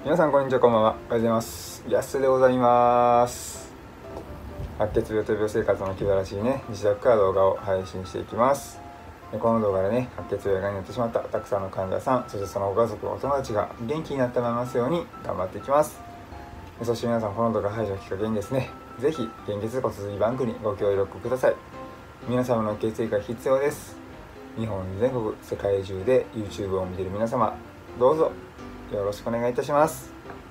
皆さんこんにちは、こんばんは。おはようございます。やすでございます。白血病と病生活の気晴らしいね、自宅から動画を配信していきます。この動画でね、白血病がになってしまったたくさんの患者さん、そしてそのご家族、お友達が元気になってもらいますように頑張っていきます。そして皆さん、この動画配信をきっかけにですね、ぜひ献血骨髄バンクにご協力ください。皆様の血液が必要です。日本全国、世界中で YouTube を見ている皆様、どうぞよろしくお願いいたします。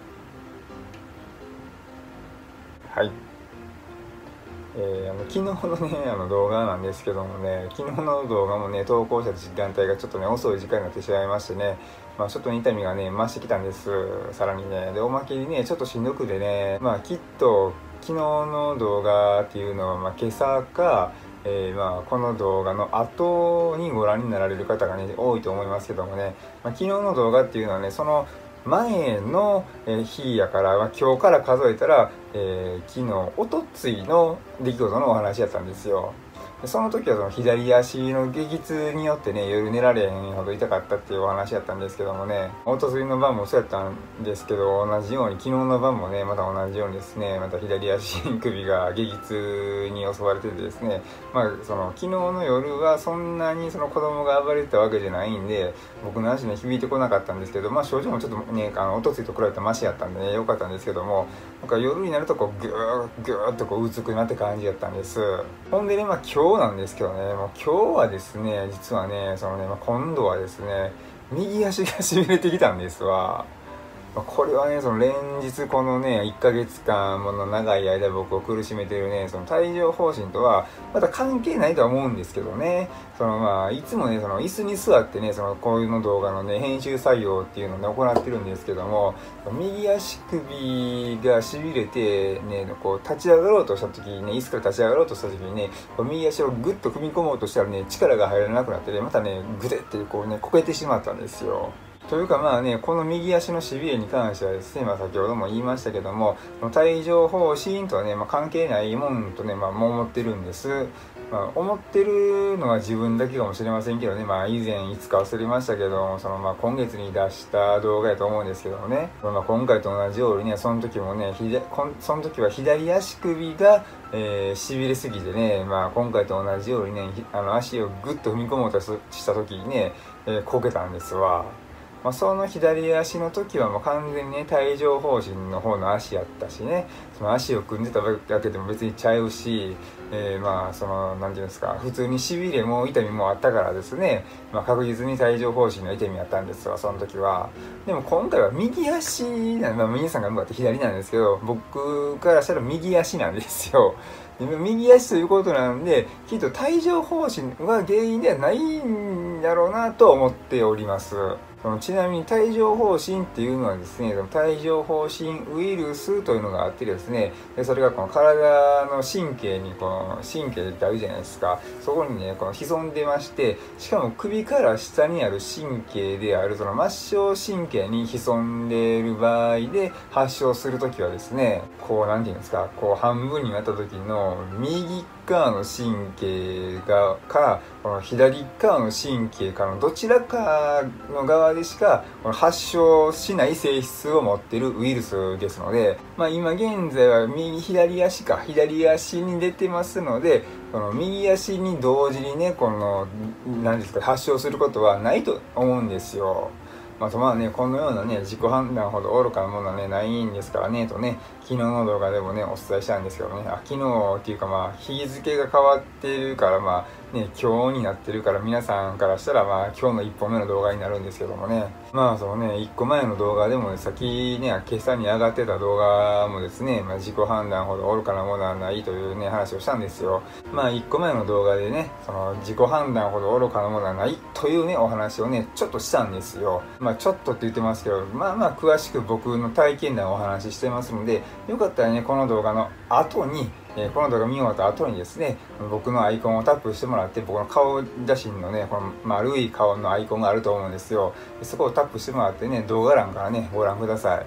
はい。昨日のね、動画なんですけどもね、昨日の動画もね、投稿した時間帯がちょっとね、遅い時間になってしまいましてね、ちょっと痛みがね、増してきたんです。さらにね。で、おまけにね、ちょっとしんどくてね、きっと、昨日の動画っていうのは、今朝か、この動画の後にご覧になられる方がね、多いと思いますけどもね、昨日の動画っていうのはね、その前の日やから、今日から数えたら、昨日、おとついの出来事のお話やったんですよ。その時はその左足の激痛によってね、夜寝られへんほど痛かったっていうお話やったんですけどもね、おとついの晩もそうやったんですけど、同じように昨日の晩もね、また同じようにですね、また左足首が激痛に襲われててですね、その昨日の夜はそんなにその子供が暴れてたわけじゃないんで、僕の足ね、響いてこなかったんですけど、症状もちょっとね、おとついと比べたらマシやったんでね、良かったんですけども、なんか夜になるとこう、ぐーっとこう、うつくなって感じやったんです。ほんでね、今日なんですけどね、今日はですね、実はね、今度はですね、右足がしびれてきたんですわ。これはね、その連日このね、1ヶ月間もの長い間僕を苦しめてるね、その帯状疱疹とは、また関係ないとは思うんですけどね、いつもね、その椅子に座ってね、こういうの動画のね、編集作業っていうのをね、行ってるんですけども、右足首が痺れて、ね、こう立ち上がろうとした時にね、椅子から立ち上がろうとした時にね、右足をグッと踏み込もうとしたらね、力が入らなくなってね、またね、グテってこうね、こけてしまったんですよ。というかこの右足のしびれに関してはですね、先ほども言いましたけども、帯状疱疹とはね、関係ないもんとね、思ってるんです。思ってるのは自分だけかもしれませんけどね、以前いつか忘れましたけど、今月に出した動画やと思うんですけどもね、今回と同じようにね、その時もね、その時は左足首が、しびれすぎてね、今回と同じようにね、足をグッと踏み込もうとした時にね、こけたんですわ。その左足の時はもう完全にね、帯状疱疹の方の足やったしね、その足を組んでただけでも別にちゃうし、なんていうんですか、普通にしびれも痛みもあったからですね、確実に帯状疱疹の痛みやったんですわ、その時は。でも今回は右足皆さんが向かって左なんですけど、僕からしたら右足なんですよ。右足ということなんで、きっと帯状疱疹が原因ではないんだろうなと思っております。ちなみに帯状疱疹っていうのはですね、帯状疱疹ウイルスというのがあってですね、それがこの体の神経に神経ってあるじゃないですか。そこにね、潜んでまして、しかも首から下にある神経である末梢神経に潜んでいる場合で発症するときはですね、なんていうんですか、半分になった時の右側の神経かこの左側の神経かのどちらかの側でしか発症しない性質を持っているウイルスですので、今現在は左足に出てますので、この右足に同時にね、何ですか、発症することはないと思うんですよ。このようなね、自己判断ほど愚かなものはね、ないんですからね、とね、昨日の動画でもね、お伝えしたんですけどね、昨日っていうか日付が変わってるから、今日になってるから、皆さんからしたら、今日の1本目の動画になるんですけどもね、1個前の動画でもね、先ね、今朝に上がってた動画もですね、自己判断ほど愚かなものはないというね、話をしたんですよ。1個前の動画でね、自己判断ほど愚かなものはないというね、お話をね、ちょっとしたんですよ。ちょっとって言ってますけど、詳しく僕の体験談をお話ししてますので、よかったらね、この動画の後に、この動画見終わった後にですね、僕のアイコンをタップしてもらって、僕の顔写真のね、この丸い顔のアイコンがあると思うんですよ。そこをタップしてもらってね、動画欄からね、ご覧ください。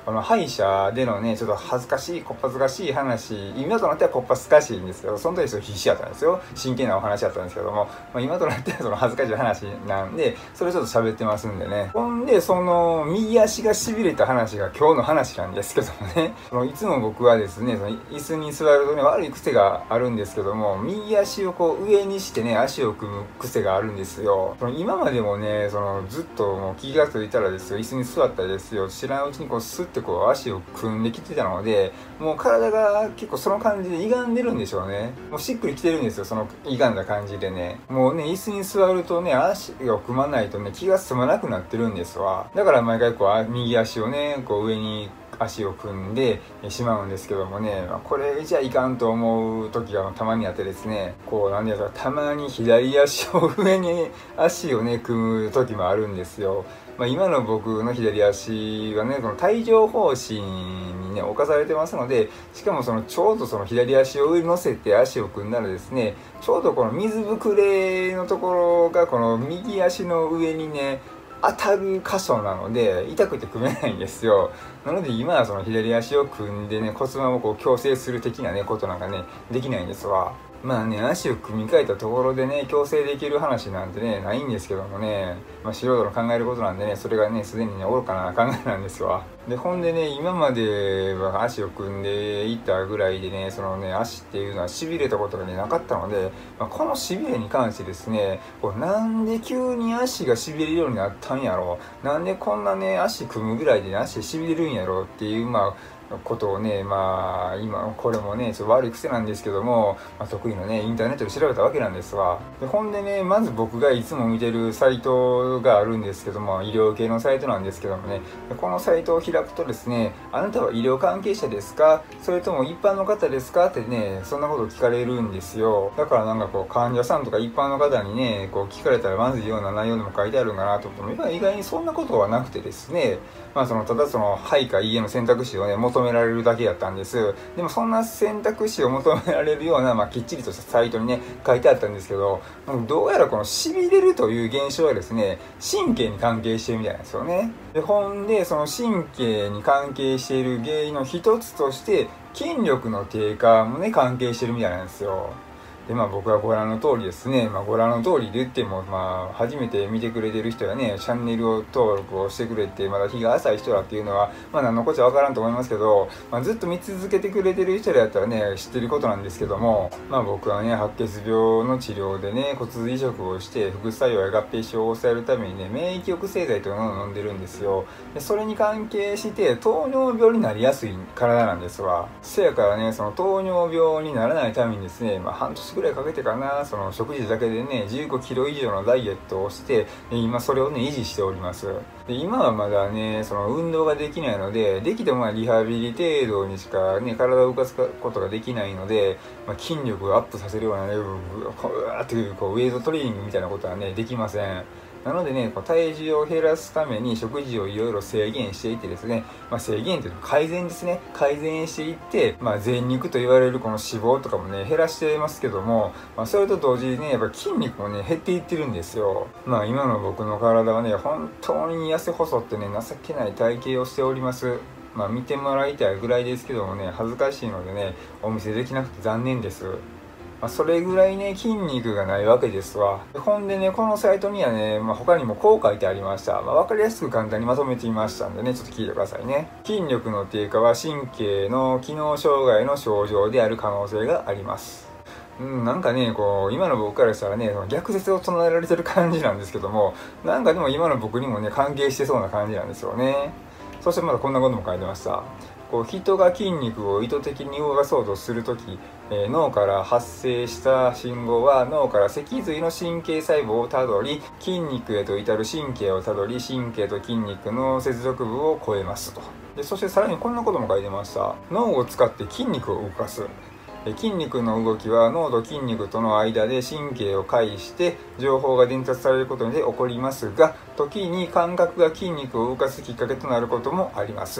この歯医者でのね、ちょっと恥ずかしい、こっぱずかしい話、今となってはこっぱずかしいんですけど、その時必死だったんですよ。真剣なお話だったんですけども、今となってはその恥ずかしい話なんで、それちょっと喋ってますんでね。ほんで、その、右足が痺れた話が今日の話なんですけどもね、いつも僕はですね、その椅子に座るとね、悪い癖があるんですけども、右足をこう上にしてね、足を組む癖があるんですよ。今までもね、ずっともう気がついたらですよ、椅子に座ったりですよ、知らんうちにこうスッてこう足を組んできてたので、もう体が結構その感じで歪んでるんでしょうね。もうしっくりきてるんですよ、その歪んだ感じでね。もうね、椅子に座るとね、足を組まないとね、気が済まなくなってるんですわ。だから毎回こう、右足をね、こう上に足を組んでしまうんですけどもね、これじゃいかんと思う時がたまにあってですね、こうなんですか、たまに左足を上に足をね組む時もあるんですよ。今の僕の左足はね、この帯状疱疹にね侵されてますので、しかもちょうどその左足を上に乗せて足を組んだらですね、ちょうどこの水ぶくれのところがこの右足の上にね当たる箇所なので痛くて組めないんですよ。なので今はその左足を組んでね、骨盤をこう矯正する的なねことなんかねできないんですわ。足を組み替えたところでね矯正できる話なんてねないんですけどもね、素人の考えることなんでね、それがねすでにね愚かな考えなんですわ。でほんでね、今までは足を組んでいたぐらいでね、足っていうのは痺れたことがねなかったので、この痺れに関してですね、なんで急に足が痺れるようになったんやろう、なんでこんなね足組むぐらいで、ね、足痺れるんやろうっていうことをね、今これもねちょっと悪い癖なんですけども、得意のねインターネットで調べたわけなんですわ。でほんでね、まず僕がいつも見てるサイトがあるんですけども、医療系のサイトなんですけどもね、このサイトを開くとですね、あなたは医療関係者ですか、それとも一般の方ですかってね、そんなことを聞かれるんですよ。だから患者さんとか一般の方にねこう聞かれたらまずいような内容でも書いてあるんかなと思っても、意外にそんなことはなくてですね、ただはいかいいえの選択肢をね求められるだけだったんです。でもそんな選択肢を求められるような、きっちりとしたサイトにね書いてあったんですけど、どうやらこの痺れるという現象はですね、神経に関係してるみたいなんですよね。でほんでその神経に関係している原因の一つとして筋力の低下もね関係してるみたいなんですよ。で僕はご覧の通りですね、ご覧の通りで言っても、初めて見てくれてる人やね、チャンネルを登録をしてくれて、まだ日が浅い人だっていうのは、何のこっちゃわからんと思いますけど、ずっと見続けてくれてる人だったらね、知ってることなんですけども、僕はね、白血病の治療でね、骨髄移植をして、副作用や合併症を抑えるためにね、免疫抑制剤というのを飲んでるんですよ。でそれに関係して、糖尿病になりやすい体なんですわ。せやからね、その糖尿病にならないためにですね、半年ぐらいかけてかな、食事だけでね15キロ以上のダイエットをして、今それをね維持しております。で今はまだね運動ができないので、できてもリハビリ程度にしかね体を動かすことができないので、筋力をアップさせるようなねこうわーっていうウェイトトレーニングみたいなことはねできません。なのでね、体重を減らすために食事をいろいろ制限していってですね、制限というか改善ですね。改善していって、全肉と言われるこの脂肪とかもね、減らしてますけども、それと同時にね、やっぱ筋肉もね、減っていってるんですよ。今の僕の体はね、本当に痩せ細ってね、情けない体型をしております。見てもらいたいぐらいですけどもね、恥ずかしいのでね、お見せできなくて残念です。それぐらいね筋肉がないわけですわ。ほんでね、このサイトにはね、他にもこう書いてありました。分かりやすく簡単にまとめてみましたんでね、ちょっと聞いてくださいね。筋力の低下は神経の機能障害の症状である可能性があります。なんかね、今の僕からしたらね、逆説を唱えられてる感じなんですけども、でも今の僕にもね、関係してそうな感じなんですよね。そしてまだこんなことも書いてました。人が筋肉を意図的に動かそうとするとき、脳から発生した信号は脳から脊髄の神経細胞をたどり、筋肉へと至る神経をたどり、神経と筋肉の接続部を超えますと。でそしてさらにこんなことも書いてました。脳を使って筋肉を動かす。筋肉の動きは脳と筋肉との間で神経を介して情報が伝達されることで起こりますが、時に感覚が筋肉を動かすきっかけとなることもあります。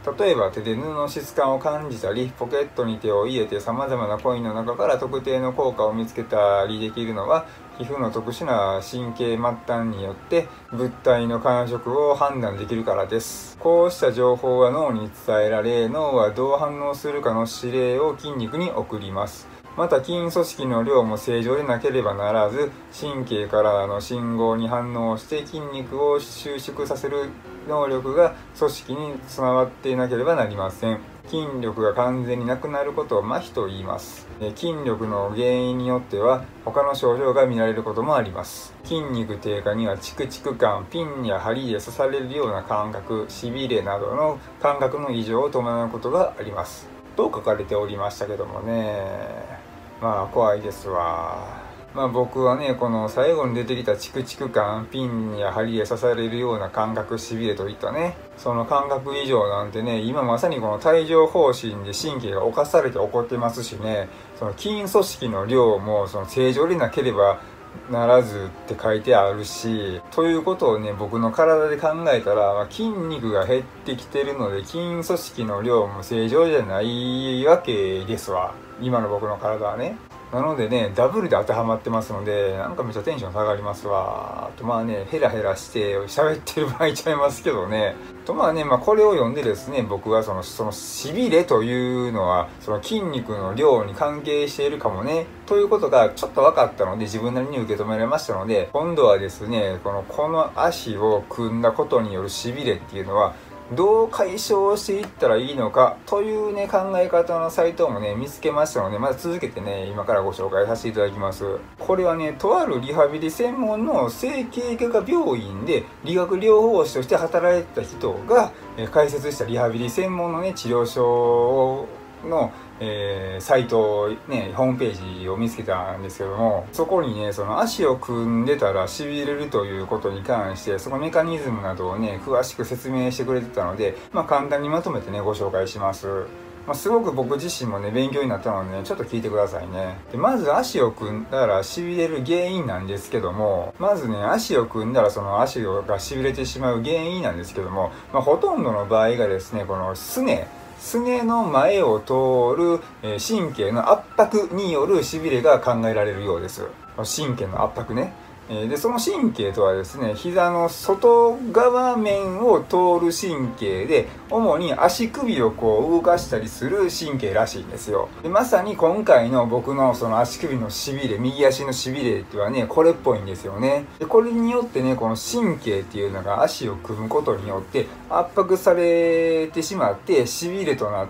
例えば手で布の質感を感じたり、ポケットに手を入れて様々なコインの中から特定の効果を見つけたりできるのは、皮膚の特殊な神経末端によって物体の感触を判断できるからです。こうした情報は脳に伝えられ、脳はどう反応するかの指令を筋肉に送ります。また筋組織の量も正常でなければならず、神経からの信号に反応して筋肉を収縮させる能力が組織に備わっていなければなりません。筋力が完全になくなることを麻痺と言います。筋力の原因によっては他の症状が見られることもあります。筋肉低下にはチクチク感、ピンや針で刺されるような感覚、しびれなどの感覚の異常を伴うことがあります。と書かれておりましたけどもね、まあ怖いですわ。まあ僕はね、この最後に出てきたチクチク感、ピンや針で刺されるような感覚、しびれといったね、その感覚異常なんてね、今まさにこの帯状疱疹で神経が侵されて起こってますしね、その筋組織の量もその正常でなければならずって書いてあるし、ということをね、僕の体で考えたら、筋肉が減ってきてるので筋組織の量も正常じゃないわけですわ、今の僕の体はね。なのでね、ダブルで当てはまってますので、なんかめっちゃテンション下がりますわ。とまあね、ヘラヘラして喋ってる場合ちゃいますけどね。とまあね、これを読んでですね、僕はそのしびれというのは、その筋肉の量に関係しているかもね、ということがちょっと分かったので、自分なりに受け止められましたので、今度はですね、この足を組んだことによるしびれっていうのは、どう解消していったらいいのかというね、考え方のサイトもね、見つけましたので、また続けてね、今からご紹介させていただきます。これはね、とあるリハビリ専門の整形外科病院で理学療法士として働いてた人が開設したリハビリ専門のね、治療所のサイトね、ホームページを見つけたんですけども、そこにね、その足を組んでたらしびれるということに関して、そのメカニズムなどをね、詳しく説明してくれてたので、簡単にまとめてね、ご紹介します。すごく僕自身もね、勉強になったのでね、ちょっと聞いてくださいね。でまず足を組んだらしびれる原因なんですけども、まずね、足を組んだらその足がしびれてしまう原因なんですけども、ほとんどの場合がですね、このすねの前を通る神経の圧迫によるしびれが考えられるようです。神経の圧迫ね。でその神経とはですね、膝の外側面を通る神経で、主に足首をこう動かしたりする神経らしいんですよ。でまさに今回の僕のその足首のしびれ、右足のしびれってはね、これっぽいんですよね。でこれによってね、この神経っていうのが足を組むことによって圧迫されてしまってしびれとなって、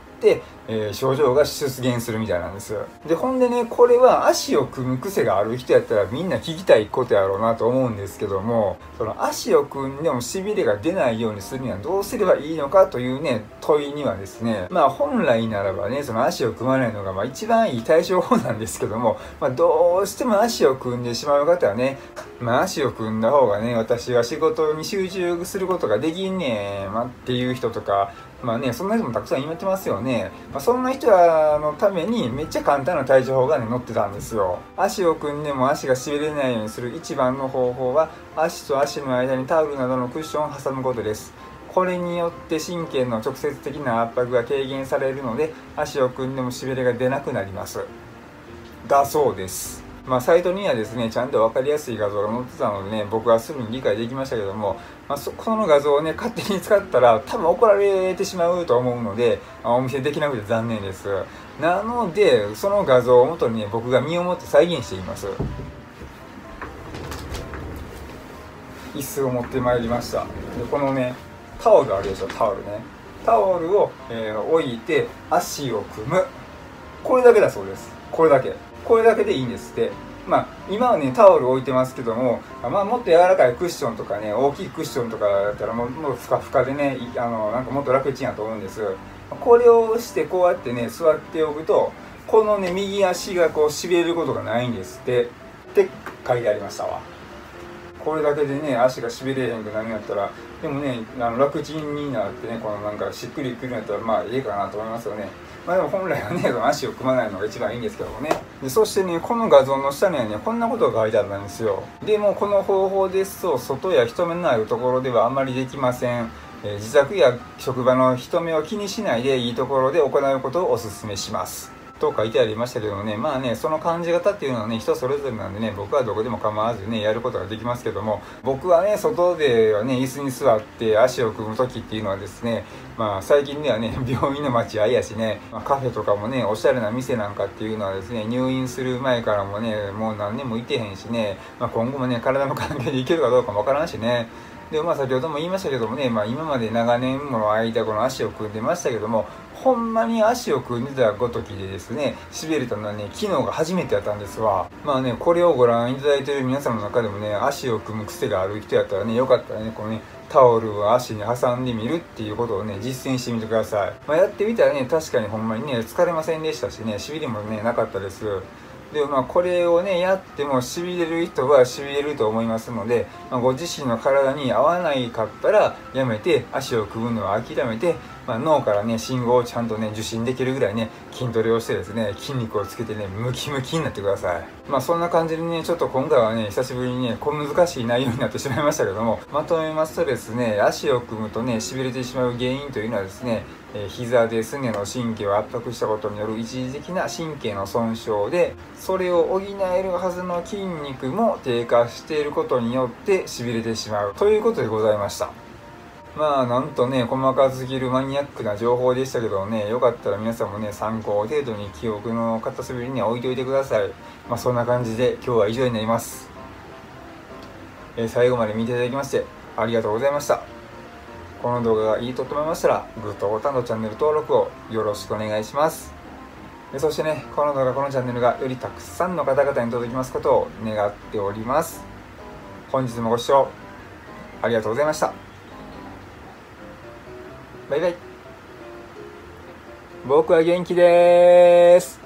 症状が出現するみたいなんです。でほんでね、これは足を組む癖がある人やったらみんな聞きたいことやろうなと思うんですけども、その足を組んでもしびれが出ないようにするにはどうすればいいのかというね、問いにはですね、本来ならばね、その足を組まないのが一番いい対処法なんですけども、どうしても足を組んでしまう方はね、足を組んだ方がね、私は仕事に集中することができんねん、っていう人とか、そんな人もたくさん言ってますよね。そんな人らのためにめっちゃ簡単な対処法がね、載ってたんですよ。足を組んでも足がしびれないようにする一番の方法は、足と足の間にタオルなどのクッションを挟むことです。これによって神経の直接的な圧迫が軽減されるので、足を組んでもしびれが出なくなります。だそうです。サイトにはですね、ちゃんと分かりやすい画像が載ってたのでね、僕はすぐに理解できましたけども、この画像をね、勝手に使ったら多分怒られてしまうと思うので、お見せできなくて残念です。なので、その画像を元にね、僕が身をもって再現しています。椅子を持ってまいりました。でこのね、タオルあるでしょ、タオルね。タオルを、置いて足を組む。これだけだそうです。これだけでいいんですって。今はね、タオル置いてますけども、もっと柔らかいクッションとかね、大きいクッションとかだったらもうふかふかでね、なんかもっと楽ちんやと思うんです。これをしてこうやってね、座っておくと、このね、右足がこうしびれることがないんですって書いてありましたわ。これだけでね、足がしびれへんくなるんやったら、でもね、楽ちんになってね、このなんかしっくりくるんやったらいいかなと思いますよね。でも本来はね、その足を組まないのが一番いいんですけどもね。でそしてね、この画像の下にはね、こんなことが書いてあったんですよ。でもこの方法ですと、外や人目のあるところではあまりできません。 自宅や職場の人目を気にしないでいいところで行うことをお勧めしますと書いてありましたけどもね、まあね、その感じ方っていうのはね、人それぞれなんでね、僕はどこでも構わずね、やることができますけども、僕はね、外ではね、椅子に座って足を組む時っていうのはですね、まあ最近ではね、病院の待合やしね、カフェとかもね、おしゃれな店なんかっていうのはですね、入院する前からもね、もう何年もいてへんしね、今後もね、体の関係でいけるかどうかもわからんしね、で先ほども言いましたけどもね、今まで長年もの間この足を組んでましたけども、ほんまに足を組んでたごときでですね、しびれたのはね、昨日が初めてやったんですわ。これをご覧いただいている皆さんの中でもね、足を組む癖がある人やったらね、よかったらね、このね、タオルを足に挟んでみるっていうことをね、実践してみてください。やってみたらね、確かにほんまにね、疲れませんでしたしね、しびれもね、なかったです。でこれをねやってもしびれる人はしびれると思いますので、ご自身の体に合わないかったらやめて、足を組むのは諦めて、脳からね信号をちゃんとね受信できるぐらいね筋トレをしてですね、筋肉をつけてねムキムキになってください。そんな感じでね、ちょっと今回はね久しぶりにね小難しい内容になってしまいましたけども、まとめますとですね、足を組むとねしびれてしまう原因というのはですね、膝ですねの神経を圧迫したことによる一時的な神経の損傷で、それを補えるはずの筋肉も低下していることによってしびれてしまうということでございました。なんとね細かすぎるマニアックな情報でしたけどね、よかったら皆さんもね参考程度に記憶の片隅に置いといてください。そんな感じで今日は以上になります。最後まで見ていただきましてありがとうございました。この動画がいいと思いましたらグッドボタンとチャンネル登録をよろしくお願いします。そしてね、この動画このチャンネルがよりたくさんの方々に届きますことを願っております。本日もご視聴ありがとうございました。バイバイ。僕は元気です。